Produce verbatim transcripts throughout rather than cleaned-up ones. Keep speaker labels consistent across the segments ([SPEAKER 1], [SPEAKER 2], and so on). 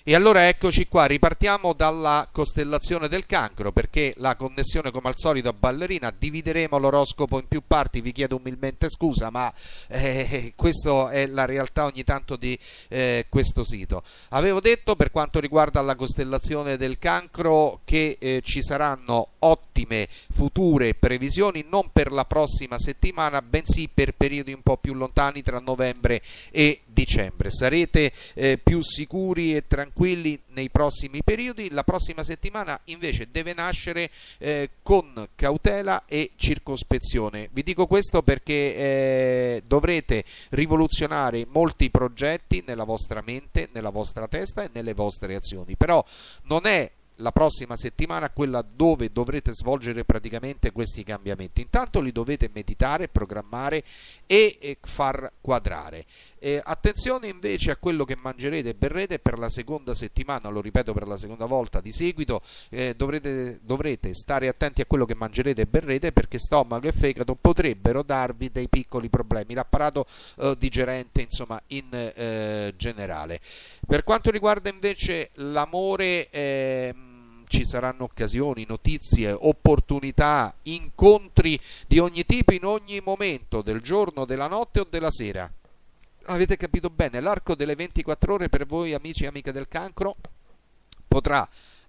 [SPEAKER 1] E allora eccoci qua, ripartiamo dalla costellazione del Cancro, perché la connessione come al solito a ballerina, divideremo l'oroscopo in più parti, vi chiedo umilmente scusa, ma eh, questa è la realtà ogni tanto di eh, questo sito. Avevo detto per quanto riguarda la costellazione del Cancro che eh, ci saranno ottime future previsioni, non per la prossima settimana, bensì per periodi un po' più lontani tra novembre e dicembre. Sarete eh, più sicuri e tranquilli nei prossimi periodi. La prossima settimana invece deve nascere eh, con cautela e circospezione. Vi dico questo perché eh, dovrete rivoluzionare molti progetti nella vostra mente, nella vostra testa e nelle vostre azioni, però non è la prossima settimana quella dove dovrete svolgere praticamente questi cambiamenti. Intanto li dovete meditare, programmare e, e far quadrare. Eh, attenzione invece a quello che mangerete e berrete per la seconda settimana, lo ripeto per la seconda volta di seguito, eh, dovrete, dovrete stare attenti a quello che mangerete e berrete, perché stomaco e fegato potrebbero darvi dei piccoli problemi, l'apparato eh, digerente insomma in eh, generale. Per quanto riguarda invece l'amore, eh, ci saranno occasioni, notizie, opportunità, incontri di ogni tipo in ogni momento del giorno, della notte o della sera. Avete capito bene, l'arco delle ventiquattro ore per voi amici e amiche del Cancro potrà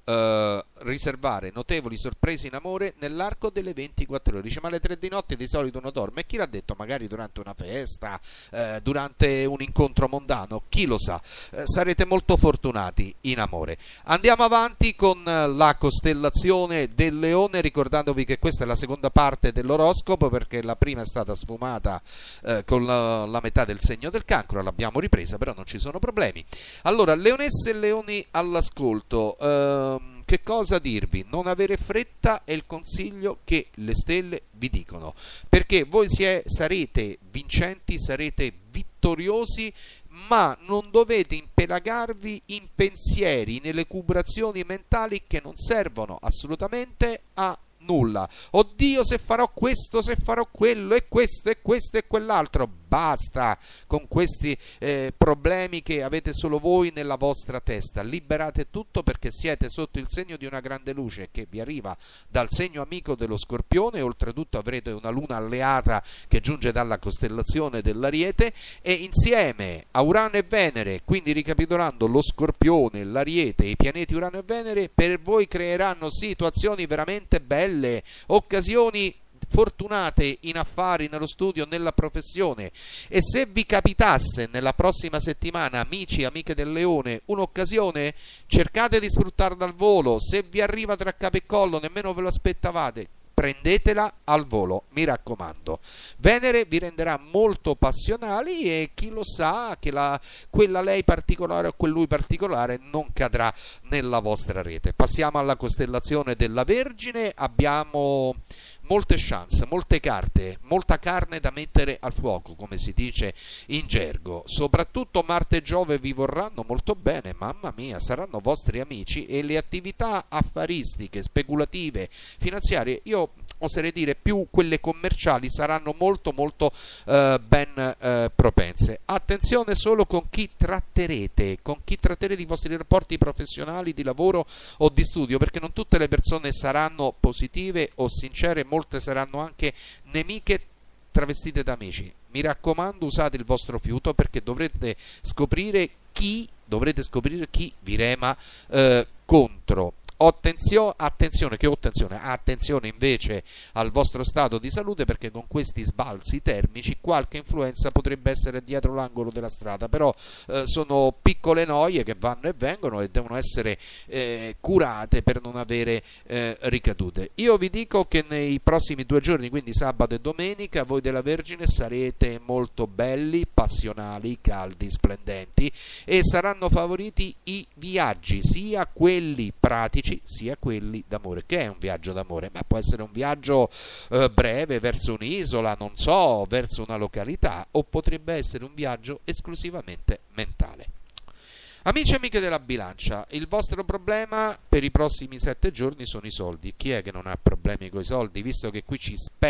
[SPEAKER 1] Uh, riservare notevoli sorprese in amore nell'arco delle ventiquattro ore. Dice, ma alle tre di notte di solito uno dorme, e chi l'ha detto? Magari durante una festa, uh, durante un incontro mondano, chi lo sa. Uh, sarete molto fortunati in amore. Andiamo avanti con uh, la costellazione del Leone, ricordandovi che questa è la seconda parte dell'oroscopo, perché la prima è stata sfumata uh, con la, la metà del segno del Cancro, l'abbiamo ripresa, però non ci sono problemi. Allora, leonesse e leoni all'ascolto. uh, Che cosa dirvi? Non avere fretta è il consiglio che le stelle vi dicono, perché voi sie, sarete vincenti, sarete vittoriosi, ma non dovete impelagarvi in pensieri, in elucubrazioni mentali che non servono assolutamente a nulla. Oddio, se farò questo, se farò quello, e questo, e questo, e quell'altro. Basta con questi eh, problemi che avete solo voi nella vostra testa. Liberate tutto, perché siete sotto il segno di una grande luce che vi arriva dal segno amico dello Scorpione. Oltretutto avrete una luna alleata che giunge dalla costellazione dell'Ariete, e insieme a Urano e Venere, quindi ricapitolando, lo Scorpione, l'Ariete e i pianeti Urano e Venere per voi creeranno situazioni veramente belle, occasioni fortunate in affari, nello studio, nella professione. E se vi capitasse nella prossima settimana, amici e amiche del Leone, un'occasione, cercate di sfruttarla al volo. Se vi arriva tra capo e collo, nemmeno ve lo aspettavate, prendetela al volo, mi raccomando. Venere vi renderà molto passionali, e chi lo sa che la, quella lei particolare o quel lui particolare non cadrà nella vostra rete. Passiamo alla costellazione della Vergine. Abbiamo molte chance, molte carte, molta carne da mettere al fuoco, come si dice in gergo. Soprattutto Marte e Giove vi vorranno molto bene, mamma mia, saranno vostri amici, e le attività affaristiche, speculative, finanziarie, io oserei dire più quelle commerciali, saranno molto molto eh, ben eh, propense. Attenzione solo con chi tratterete, con chi tratterete i vostri rapporti professionali, di lavoro o di studio, perché non tutte le persone saranno positive o sincere, molte saranno anche nemiche travestite da amici. Mi raccomando, usate il vostro fiuto, perché dovrete scoprire chi, dovrete scoprire chi vi rema eh, contro. Attenzio, attenzione, che attenzione, attenzione invece al vostro stato di salute, perché con questi sbalzi termici qualche influenza potrebbe essere dietro l'angolo della strada, però eh, sono piccole noie che vanno e vengono e devono essere eh, curate per non avere eh, ricadute. Io vi dico che nei prossimi due giorni, quindi sabato e domenica, voi della Vergine sarete molto belli, passionali, caldi, splendenti, e saranno favoriti i viaggi, sia quelli pratici sia quelli d'amore. Che è un viaggio d'amore? Ma può essere un viaggio eh, breve verso un'isola, non so, verso una località, o potrebbe essere un viaggio esclusivamente mentale. Amici e amiche della bilancia, il vostro problema per i prossimi sette giorni sono i soldi. Chi è che non ha problemi con i soldi? Visto che qui ci spende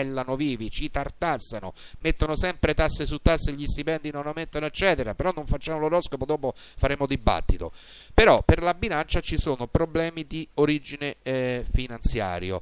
[SPEAKER 1] flagellano vivi, ci tartassano, mettono sempre tasse su tasse, gli stipendi non aumentano eccetera, però non facciamo l'oroscopo, dopo faremo dibattito. Però per la bilancia ci sono problemi di origine eh, finanziario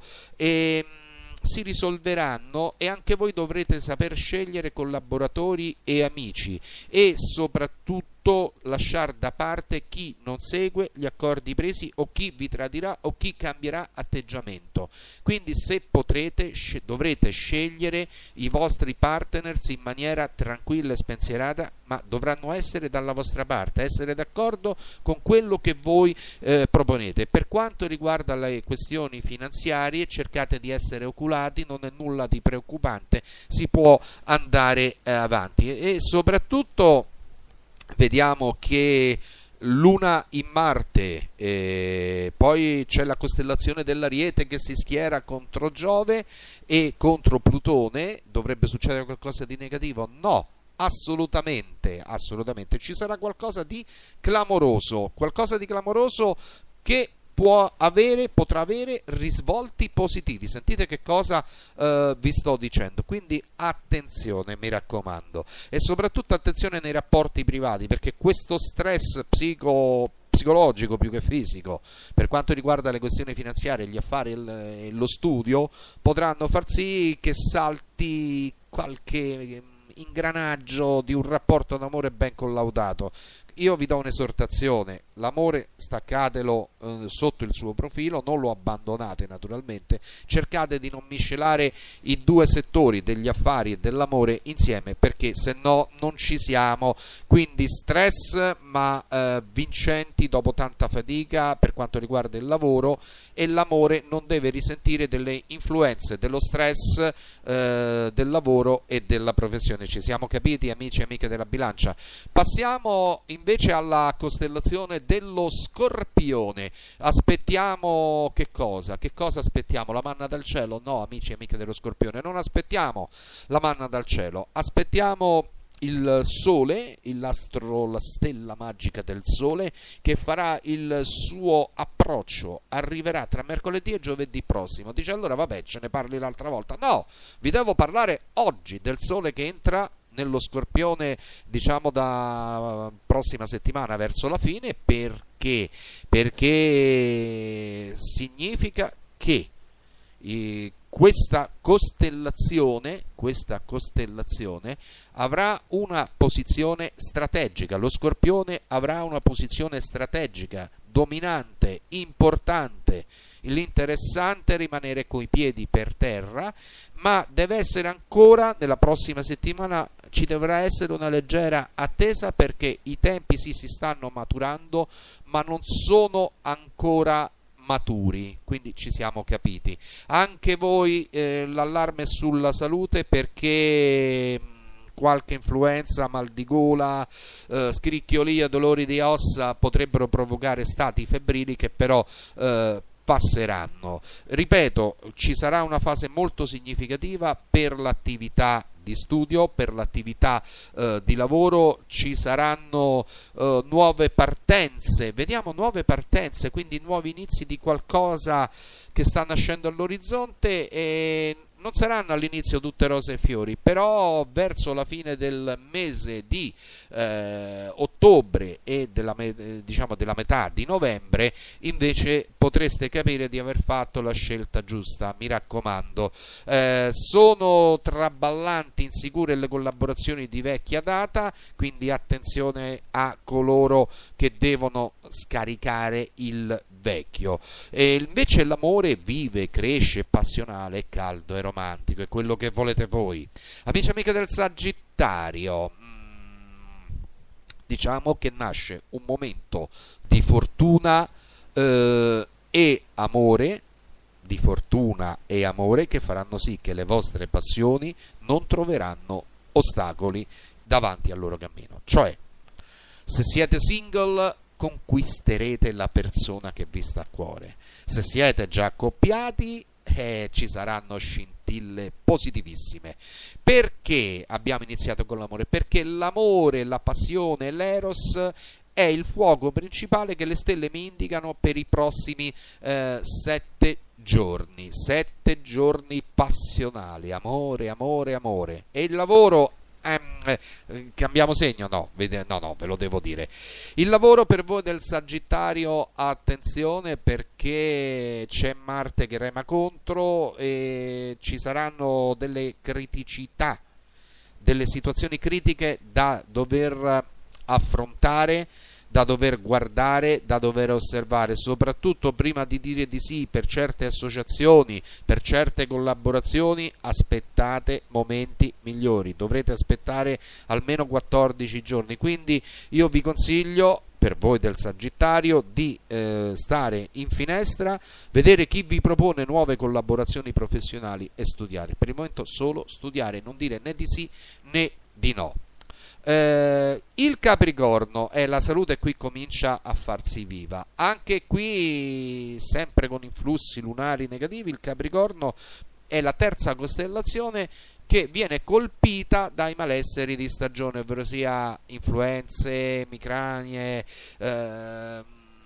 [SPEAKER 1] e si risolveranno, e anche voi dovrete saper scegliere collaboratori e amici e soprattutto lasciare da parte chi non segue gli accordi presi o chi vi tradirà o chi cambierà atteggiamento. Quindi se potrete dovrete scegliere i vostri partners in maniera tranquilla e spensierata, ma dovranno essere dalla vostra parte, essere d'accordo con quello che voi eh, proponete. Per quanto riguarda le questioni finanziarie, cercate di essere oculati, non è nulla di preoccupante, si può andare eh, avanti e soprattutto vediamo che Luna in Marte, eh, poi c'è la costellazione dell'Ariete che si schiera contro Giove e contro Plutone. Dovrebbe succedere qualcosa di negativo? No, assolutamente, assolutamente. Ci sarà qualcosa di clamoroso, qualcosa di clamoroso che può avere, potrà avere risvolti positivi. Sentite che cosa eh, vi sto dicendo, quindi attenzione, mi raccomando, e soprattutto attenzione nei rapporti privati, perché questo stress psico psicologico più che fisico per quanto riguarda le questioni finanziarie, gli affari e lo studio potranno far sì che salti qualche ingranaggio di un rapporto d'amore ben collaudato. Io vi do un'esortazione: l'amore staccatelo eh, sotto il suo profilo, non lo abbandonate naturalmente, cercate di non miscelare i due settori degli affari e dell'amore insieme, perché se no non ci siamo. Quindi stress ma eh, vincenti dopo tanta fatica per quanto riguarda il lavoro, e l'amore non deve risentire delle influenze dello stress eh, del lavoro e della professione. Ci siamo capiti, amici e amiche della bilancia? Passiamo invece alla costellazione dello Scorpione. Aspettiamo che cosa? Che cosa aspettiamo? La manna dal cielo? No, amici e amiche dello Scorpione, non aspettiamo la manna dal cielo, aspettiamo il Sole, l'astro, la stella magica del Sole, che farà il suo approccio, arriverà tra mercoledì e giovedì prossimo. Dice allora vabbè, ce ne parli l'altra volta. No, vi devo parlare oggi del Sole che entra nello Scorpione, diciamo da prossima settimana verso la fine. Perché? Perché significa che eh, questa costellazione, questa costellazione avrà una posizione strategica. Lo Scorpione avrà una posizione strategica, dominante, importante. L'interessante è rimanere coi piedi per terra, ma deve essere ancora, nella prossima settimana ci dovrà essere una leggera attesa, perché i tempi sì, si stanno maturando, ma non sono ancora maturi, quindi ci siamo capiti. Anche voi eh, l'allarme sulla salute, perché qualche influenza, mal di gola, eh, scricchiolia, dolori di ossa potrebbero provocare stati febbrili che però eh, passeranno. Ripeto, ci sarà una fase molto significativa per l'attività di studio, per l'attività eh, di lavoro. Ci saranno eh, nuove partenze, vediamo nuove partenze, quindi nuovi inizi di qualcosa che sta nascendo all'orizzonte, e non saranno all'inizio tutte rose e fiori, però verso la fine del mese di eh, ottobre e della, diciamo della metà di novembre invece potreste capire di aver fatto la scelta giusta. Mi raccomando, eh, sono traballanti, insicure le collaborazioni di vecchia data, quindi attenzione a coloro che devono scaricare il vecchio. E invece l'amore vive, cresce, passionale, caldo e romantico, è quello che volete voi. Amici e amiche del Sagittario, mm, diciamo che nasce un momento di fortuna eh, e amore, di fortuna e amore che faranno sì che le vostre passioni non troveranno ostacoli davanti al loro cammino. Cioè, se siete single, conquisterete la persona che vi sta a cuore. Se siete già accoppiati, eh, ci saranno scintille positivissime. Perché abbiamo iniziato con l'amore? Perché l'amore, la passione, l'eros è il fuoco principale che le stelle mi indicano per i prossimi eh, sette giorni, sette giorni passionali, amore, amore, amore. E il lavoro, ehm, eh, cambiamo segno? No, vede, no, no, ve lo devo dire. Il lavoro per voi del Sagittario, attenzione, perché c'è Marte che rema contro e ci saranno delle criticità, delle situazioni critiche da dover affrontare, da dover guardare, da dover osservare, soprattutto prima di dire di sì per certe associazioni, per certe collaborazioni. Aspettate momenti migliori, dovrete aspettare almeno quattordici giorni, quindi io vi consiglio, per voi del Sagittario, di eh, stare in finestra, vedere chi vi propone nuove collaborazioni professionali e studiare. Per il momento solo studiare, non dire né di sì né di no. Eh, il Capricorno, è la salute, qui comincia a farsi viva, anche qui sempre con influssi lunari negativi. Il Capricorno è la terza costellazione che viene colpita dai malesseri di stagione, ovvero sia influenze, emicranie, eh,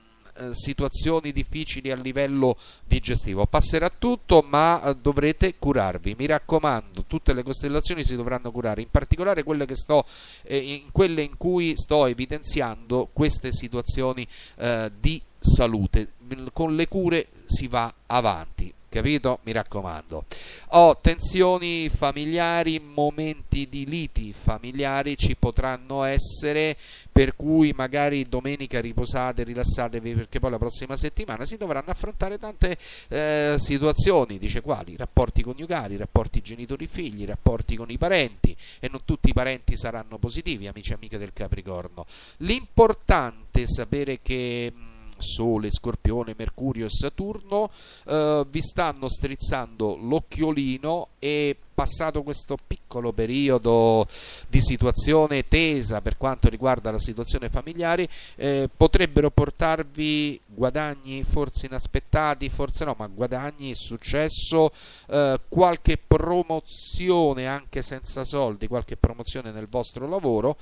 [SPEAKER 1] situazioni difficili a livello digestivo. Passerà tutto, ma eh, dovrete curarvi, mi raccomando. Tutte le costellazioni si dovranno curare, in particolare quelle che sto eh, in quelle in cui sto evidenziando queste situazioni eh, di salute. Con le cure si va avanti, capito? Mi raccomando. Ho tensioni familiari, momenti di liti familiari ci potranno essere, per cui magari domenica riposate, rilassatevi, perché poi la prossima settimana si dovranno affrontare tante eh, situazioni. Dice quali? Rapporti coniugali, rapporti genitori-figli, rapporti con i parenti, e non tutti i parenti saranno positivi, amici e amiche del Capricorno. L'importante è sapere che Sole, Scorpione, Mercurio e Saturno eh, vi stanno strizzando l'occhiolino, e passato questo piccolo periodo di situazione tesa per quanto riguarda la situazione familiare, eh, potrebbero portarvi guadagni forse inaspettati, forse no, ma guadagni, successo, eh, qualche promozione anche senza soldi, qualche promozione nel vostro lavoro,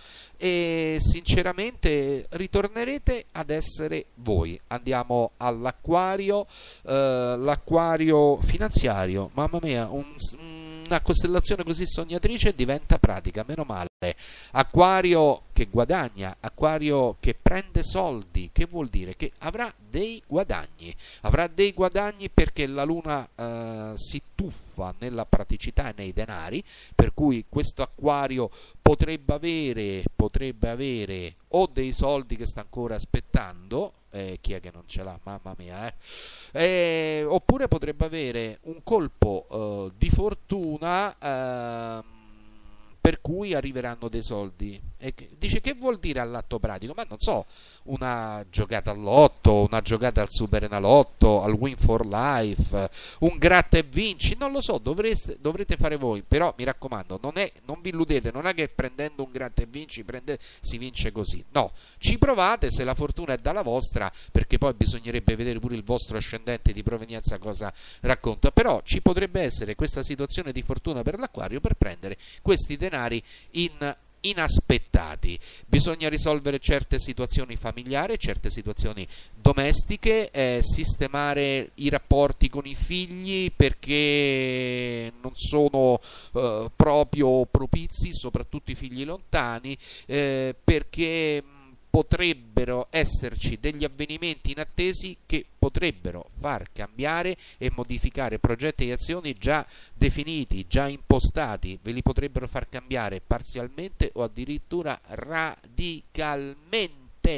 [SPEAKER 1] e sinceramente ritornerete ad essere voi. Andiamo all'Acquario, eh, l'Acquario finanziario, mamma mia, un, un una costellazione così sognatrice diventa pratica, meno male. Acquario che guadagna, Acquario che prende soldi, che vuol dire? Che avrà dei guadagni, avrà dei guadagni perché la Luna eh, si tuffa nella praticità e nei denari, per cui questo Acquario potrebbe avere, potrebbe avere o dei soldi che sta ancora aspettando, Eh, chi è che non ce l'ha? Mamma mia, eh? Eh, oppure potrebbe avere un colpo eh, di fortuna, eh, per cui arriveranno dei soldi. E dice, che vuol dire all'atto pratico? Ma non so, una giocata all'otto, una giocata al Superenalotto, al Win for Life, un gratta e vinci, non lo so, dovreste, dovrete fare voi. Però mi raccomando, non, è, non vi illudete, non è che prendendo un gratta e vinci prende, si vince così, no, ci provate, se la fortuna è dalla vostra, perché poi bisognerebbe vedere pure il vostro ascendente di provenienza cosa racconta, però ci potrebbe essere questa situazione di fortuna per l'Acquario per prendere questi denari in inaspettati. Bisogna risolvere certe situazioni familiari, certe situazioni domestiche, eh, sistemare i rapporti con i figli perché non sono eh, proprio propizi, soprattutto i figli lontani, eh, perché potrebbero esserci degli avvenimenti inattesi che potrebbero far cambiare e modificare progetti e azioni già definiti, già impostati, ve li potrebbero far cambiare parzialmente o addirittura radicalmente.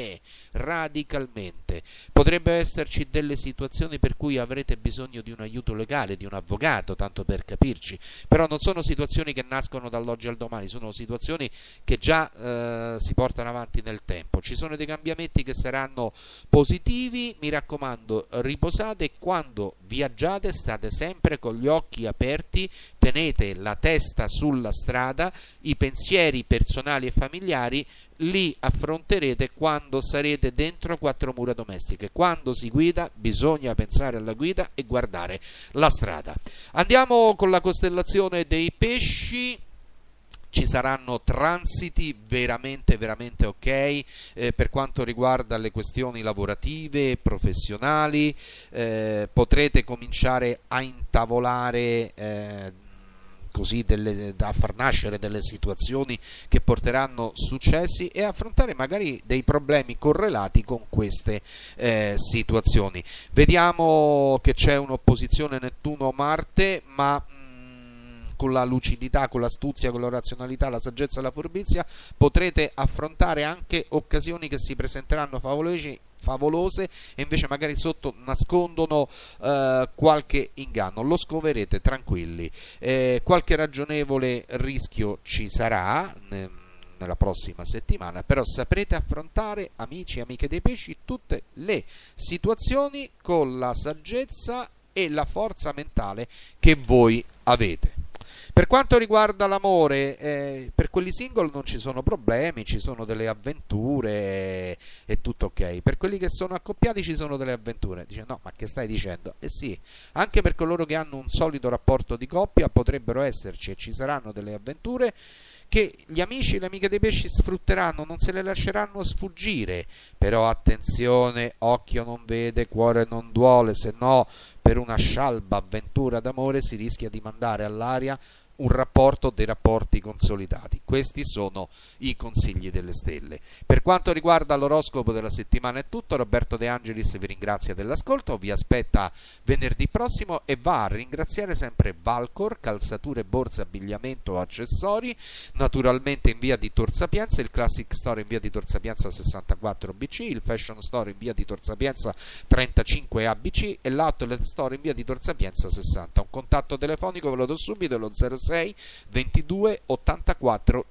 [SPEAKER 1] radicalmente. Potrebbe esserci delle situazioni per cui avrete bisogno di un aiuto legale, di un avvocato, tanto per capirci, però non sono situazioni che nascono dall'oggi al domani, sono situazioni che già eh, si portano avanti nel tempo. Ci sono dei cambiamenti che saranno positivi, mi raccomando, riposate, quando viaggiate state sempre con gli occhi aperti, tenete la testa sulla strada, i pensieri personali e familiari li affronterete quando sarete dentro quattro mura domestiche. Quando si guida bisogna pensare alla guida e guardare la strada. Andiamo con la costellazione dei pesci. ci saranno transiti veramente veramente ok eh, per quanto riguarda le questioni lavorative, professionali, eh, potrete cominciare a intavolare eh, così delle, da far nascere delle situazioni che porteranno successi e affrontare magari dei problemi correlati con queste eh, situazioni. Vediamo che c'è un'opposizione Nettuno-Marte, ma con la lucidità, con l'astuzia, con la razionalità, la saggezza e la furbizia potrete affrontare anche occasioni che si presenteranno favolose, favolose e invece magari sotto nascondono eh, qualche inganno. Lo scoverete tranquilli. Eh, qualche ragionevole rischio ci sarà ne, nella prossima settimana, però saprete affrontare, amici e amiche dei pesci, tutte le situazioni con la saggezza e la forza mentale che voi avete. Per quanto riguarda l'amore, eh, per quelli single non ci sono problemi, ci sono delle avventure, è tutto ok. Per quelli che sono accoppiati ci sono delle avventure. Dice no, ma che stai dicendo? Eh sì, anche per coloro che hanno un solido rapporto di coppia potrebbero esserci e ci saranno delle avventure che gli amici e le amiche dei pesci sfrutteranno, non se le lasceranno sfuggire. Però attenzione, occhio non vede, cuore non duole, se no per una scialba avventura d'amore si rischia di mandare all'aria un rapporto dei rapporti consolidati. Questi sono i consigli delle stelle. Per quanto riguarda l'oroscopo della settimana è tutto. Roberto De Angelis vi ringrazia dell'ascolto, vi aspetta venerdì prossimo e va a ringraziare sempre Valcor, calzature, borse, abbigliamento, accessori, naturalmente in via di Tor Sapienza, il Classic Store in via di Tor Sapienza sessantaquattro B C, il Fashion Store in via di Tor Sapienza trentacinque A B C e l'Outlet Store in via di Tor Sapienza sessanta. Un contatto telefonico ve lo do subito, lo zero sei ventidue ottantaquattro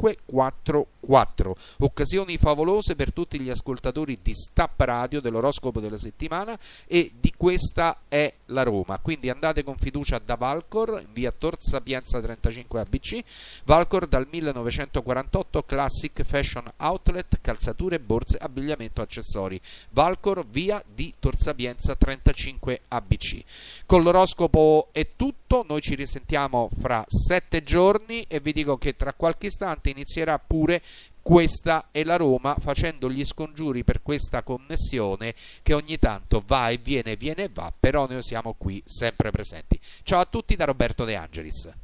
[SPEAKER 1] cinquecentoquarantaquattro. Occasioni favolose per tutti gli ascoltatori di Stap Radio dell'oroscopo della settimana, e di questa è la Roma. Quindi andate con fiducia da Valcor in via Tor Sapienza trentacinque A B C. Valcor dal millenovecentoquarantotto, Classic Fashion Outlet, calzature, borse, abbigliamento, accessori. Valcor via di Tor Sapienza trentacinque A B C. Con l'oroscopo è tutto, noi ci risentiamo fra sette giorni e vi dico che tra qualche istante inizierà pure Questa è la Roma, facendo gli scongiuri per questa connessione che ogni tanto va e viene, viene e va, però noi siamo qui sempre presenti. Ciao a tutti da Roberto De Angelis.